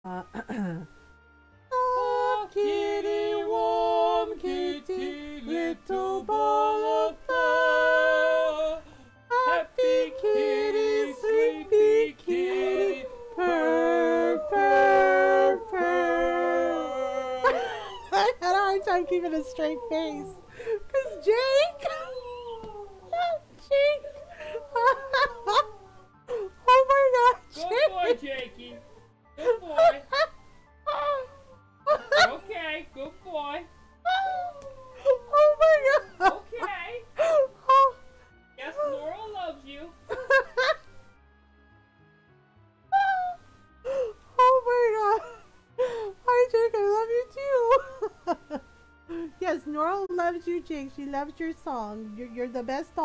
Oh, kitty, warm kitty, little ball of fur. Happy kitty, sleepy kitty, purr, purr, purr. I had a hard time keeping a straight face. Because Jake, oh my God, Jake. Good boy, Jakey. Good boy. Okay, good boy. Oh my God. Okay. Yes, Laurel loves you. Oh my God. Hi, Jake. I love you too. Yes, Nora loves you, Jake. She loves your song. You're the best.